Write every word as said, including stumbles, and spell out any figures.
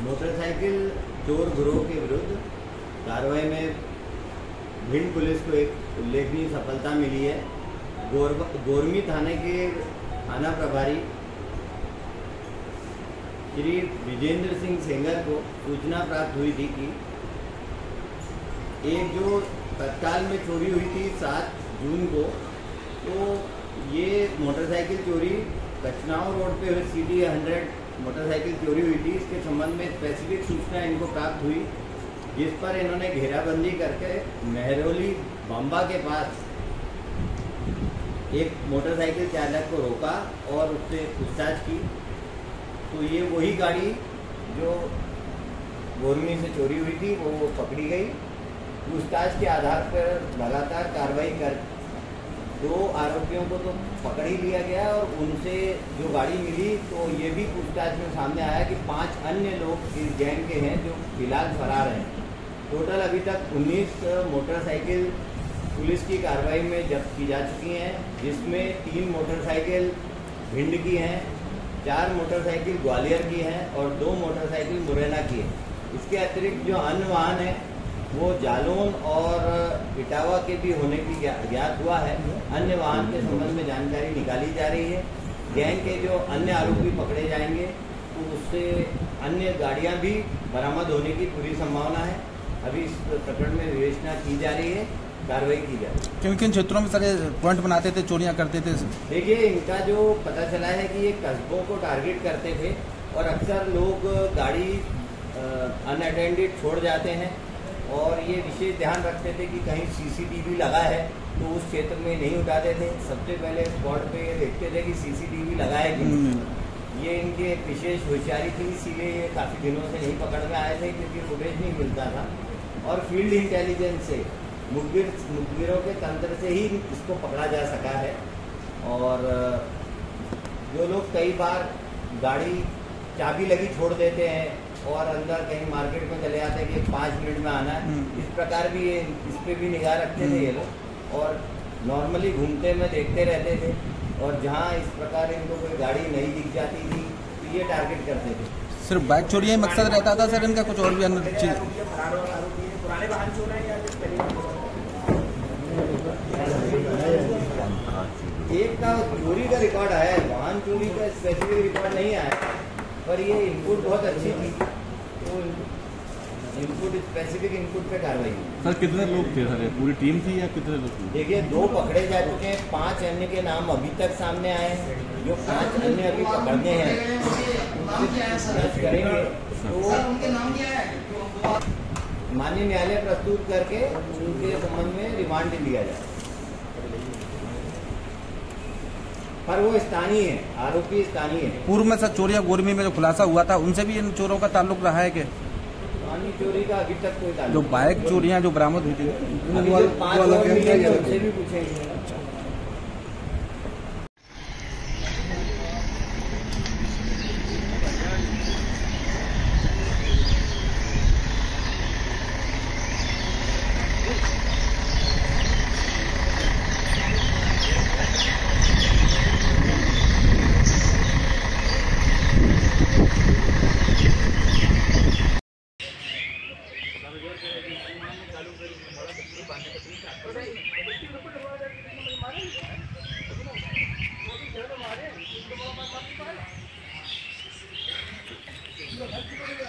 Motorcycle चोर गिरोह के विरुद्ध कार्रवाई में भिंड पुलिस को एक उल्लेखनीय सफलता मिली है। गोर गोरमी थाने के थाना प्रभारी श्री विजेंद्र सिंह सेंगर को सूचना प्राप्त हुई थी कि एक जो तत्काल में चोरी हुई थी सात जून को, तो ये मोटरसाइकिल चोरी कचनाव रोड पे हुई सी डी हंड्रेड मोटरसाइकिल चोरी हुई थी। इसके संबंध में स्पेसिफिक सूचना इनको प्राप्त हुई, जिस पर इन्होंने घेराबंदी करके मेहरौली बम्बा के पास एक मोटरसाइकिल चालक को रोका और उससे पूछताछ की। तो ये वही गाड़ी जो गोरमी से चोरी हुई थी वो पकड़ी गई। पूछताछ के आधार पर लगातार कार्रवाई कर दो आरोपियों को तो पकड़ ही लिया गया और उनसे जो गाड़ी मिली तो ये भी पूछताछ में सामने आया कि पांच अन्य लोग इस गैंग के हैं जो फिलहाल फरार हैं। टोटल अभी तक उन्नीस मोटरसाइकिल पुलिस की कार्रवाई में जब्त की जा चुकी हैं, जिसमें तीन मोटरसाइकिल भिंड की हैं, चार मोटरसाइकिल ग्वालियर की हैं और दो मोटरसाइकिल मुरैना की है। इसके अतिरिक्त जो अन्य वाहन है वो जालौन और इटावा के भी होने की ज्ञात हुआ है। अन्य वाहन के संबंध में जानकारी निकाली जा रही है। गैंग के जो अन्य आरोपी पकड़े जाएंगे तो उससे अन्य गाड़ियां भी बरामद होने की पूरी संभावना है। अभी इस प्रकरण में विवेचना की जा रही है, कार्रवाई की जा रही है। किन किन क्षेत्रों में सारे पॉइंट बनाते थे, चोरियां करते थे? देखिए, इनका जो पता चला है कि ये कस्बों को टारगेट करते थे और अक्सर लोग गाड़ी अनअटेंडेड छोड़ जाते हैं और ये विशेष ध्यान रखते थे कि कहीं सी सी टी वी लगा है तो उस क्षेत्र में नहीं उठाते थे। सबसे पहले स्पॉट पे ये देखते थे कि सी सी टी वी लगा है कि नहीं। ये इनकी एक विशेष होशियारी थी, इसीलिए ये काफ़ी दिनों से नहीं पकड़ में आए थे क्योंकि फुटेज नहीं मिलता था। और फील्ड इंटेलिजेंस से मुखबिर मुखबिरों के तंत्र से ही इसको पकड़ा जा सका है। और जो लोग कई बार गाड़ी चाबी लगी छोड़ देते हैं और अंदर कहीं मार्केट में चले जाते हैं कि पाँच मिनट में आना है, इस प्रकार भी ये इस पर भी निगाह रखते थे ये लोग और नॉर्मली घूमते में देखते रहते थे। और जहाँ इस प्रकार इनको कोई गाड़ी नहीं दिख जाती थी तो ये टारगेट करते थे। सिर्फ बाइक चोरी ही मकसद रहता था सर इनका, कुछ और भी अन्य चीज? पुराने वाहन चोर है या एक का चोरी का रिकॉर्ड है, वाहन चोरी का स्पेसिफिक रिकॉर्ड नहीं आया, पर ये इनपुट बहुत अच्छी थी तो इनपुट स्पेसिफिक इनपुट पे कार्रवाई। सर कितने लोग थे सर, पूरी टीम थी या कितने लोग थे? देखिए, दो पकड़े जा चुके हैं, पांच अन्य के नाम अभी तक सामने आए हैं। जो पांच अन्य अभी पकड़ने हैं करेंगे तो माननीय न्यायालय प्रस्तुत करके उनके संबंध में रिमांड लिया जाए। पर वो स्थानीय है, आरोपी स्थानीय है। पूर्व में सर चोरिया गोरमी में जो खुलासा हुआ था उनसे भी इन चोरों का ताल्लुक रहा है कि? चोरी का अभी तक कोई ताल्लुक? जो बाइक चोरियां जो बरामद हुई थी अभी जो पांच लोग मिलेंगे उनसे भी पूछेंगे। हमारे